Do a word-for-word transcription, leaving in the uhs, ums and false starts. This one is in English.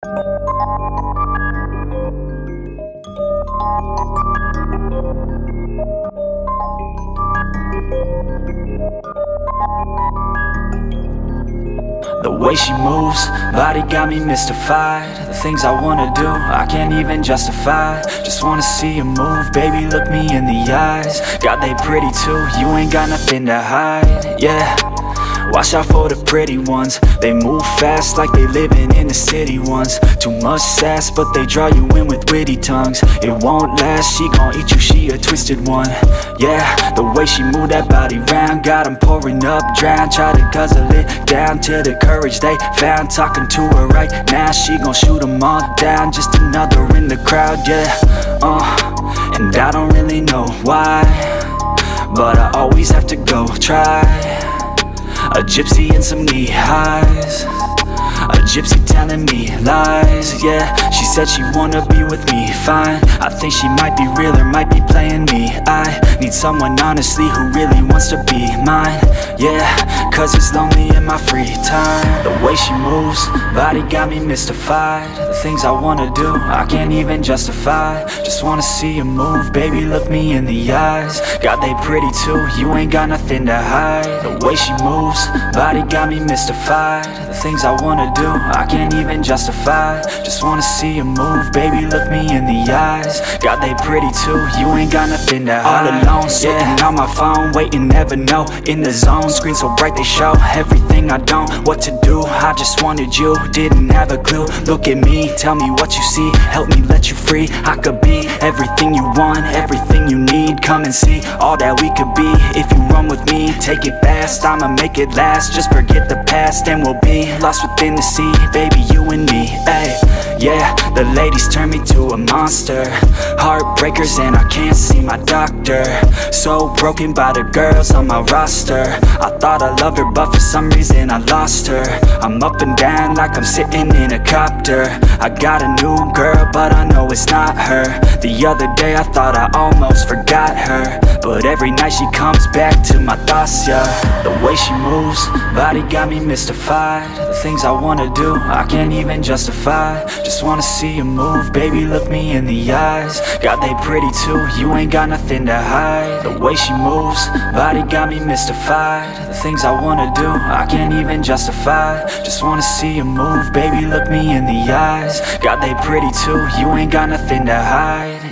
The way she moves, body got me mystified. The things I wanna do, I can't even justify. Just wanna see you move, baby, look me in the eyes. God, they pretty too, you ain't got nothing to hide, yeah. Watch out for the pretty ones. They move fast like they living in the city ones. Too much sass, but they draw you in with witty tongues. It won't last, she gon' eat you, she a twisted one. Yeah, the way she move that body round got 'em pouring up, drown. Try to guzzle it down to the courage they found. Talking to her right now, she gon' shoot 'em all down. Just another in the crowd, yeah. Uh, and I don't really know why, but I always have to go try. A gypsy in some knee highs, a gypsy telling me lies, yeah. She said she wanna be with me, fine. I think she might be real or might be playing me. I need someone honestly who really wants to be mine, yeah. Cause it's lonely in my free time. The way she moves, body got me mystified. The things I wanna do, I can't even justify. Just wanna see you move, baby, look me in the eyes. God, they pretty too, you ain't got nothing to hide. The way she moves, body got me mystified. The things I wanna do, I can't even justify. Just wanna see you move, baby, look me in the eyes. God, they pretty too, you ain't got nothing to hide. All alone, sitting yeah. on my phone, waiting, never know. In the zone, screen so bright they show everything I don't, what to do. I just wanted you, didn't have a clue. Look at me, tell me what you see, help me let you free. I could be everything you want, everything you need. Come and see all that we could be. If you run with me, take it fast, I'ma make it last. Just forget the past and we'll be lost within the sea. Baby, you and me, ayy. Yeah, the ladies turn me to a monster. Heartbreakers and I can't see my doctor. So broken by the girls on my roster. I thought I loved her, but for some reason I lost her. I'm up and down like I'm sitting in a copter. I got a new girl, but I know it's not her. The other day I thought I almost forgot her, but every night she comes back to my thoughts, yeah. The way she moves, body got me mystified. The things I wanna do, I can't even justify. Just wanna see you move, baby, look me in the eyes. God, they pretty too, you ain't got nothing to hide. The way she moves, body got me mystified. The things I wanna do, I can't even justify. Just wanna see you move, baby, look me in the eyes. God, they pretty too, you ain't got nothing to hide.